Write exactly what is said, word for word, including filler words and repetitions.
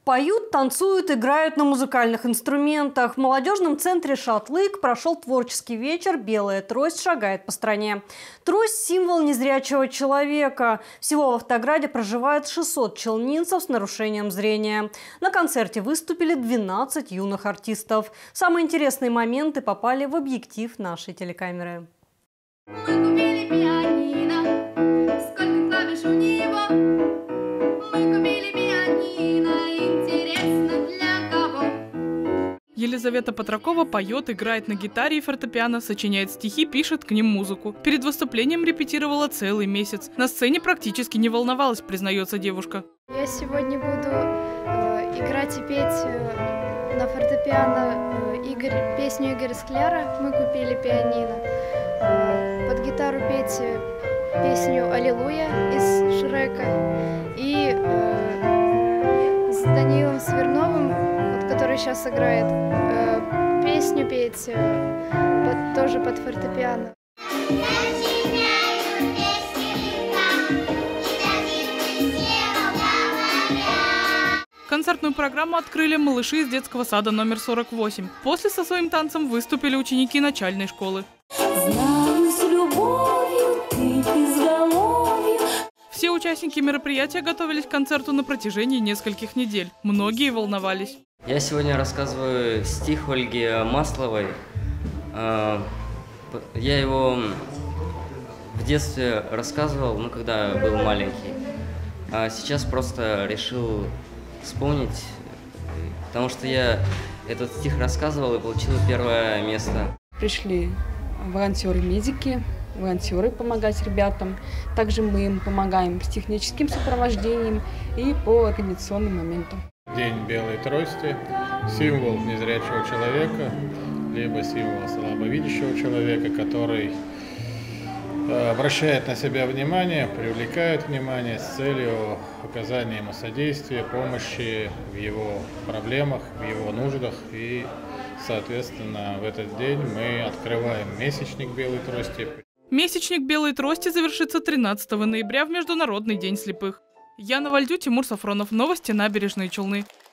Поют, танцуют, играют на музыкальных инструментах. В молодежном центре «Шатлык» прошел творческий вечер «Белая трость шагает по стране». Трость – символ незрячего человека. Всего в Автограде проживает шестьсот челнинцев с нарушением зрения. На концерте выступили двенадцать юных артистов. Самые интересные моменты попали в объектив нашей телекамеры. Мы купили пианино, сколько клавиш у него. Мы купили пианино, интересно для кого. Елизавета Патракова поет, играет на гитаре и фортепиано, сочиняет стихи, пишет к ним музыку. Перед выступлением репетировала целый месяц. На сцене практически не волновалась, признается девушка. Я сегодня буду э, играть и петь э, на фортепиано э, Игорь, песню Игоря Скляра «Мы купили пианино». Э, под гитару петь песню «Аллилуйя» из Шрека. И э, с Даниилом Сверновым, вот, который сейчас играет, э, песню петь э, под, тоже под фортепиано. Концертную программу открыли малыши из детского сада номер сорок восемь. После со своим танцем выступили ученики начальной школы. Знаю, с любовью ты изголовье. Все участники мероприятия готовились к концерту на протяжении нескольких недель. Многие волновались. Я сегодня рассказываю стих Ольги Масловой. Я его в детстве рассказывал, ну, когда был маленький. А сейчас просто решил вспомнить, потому что я этот стих рассказывал и получил первое место. Пришли волонтеры-медики, волонтеры помогать ребятам. Также мы им помогаем с техническим сопровождением и по организационным моментам. День белой трости – символ незрячего человека, либо символ слабовидящего человека, который обращает на себя внимание, привлекает внимание с целью оказания ему содействия, помощи в его проблемах, в его нуждах. И, соответственно, в этот день мы открываем месячник белой трости. Месячник белой трости завершится тринадцатого ноября в Международный день слепых. Яна Вальдю, Тимур Сафронов. Новости Набережные Челны.